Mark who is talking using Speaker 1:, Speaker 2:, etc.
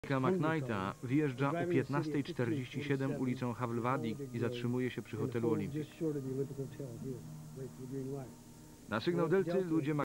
Speaker 1: McKnighta wyjeżdża o 15:47 ulicą Havlvadi i zatrzymuje się przy hotelu Olympik. Na sygnał Delty ludzie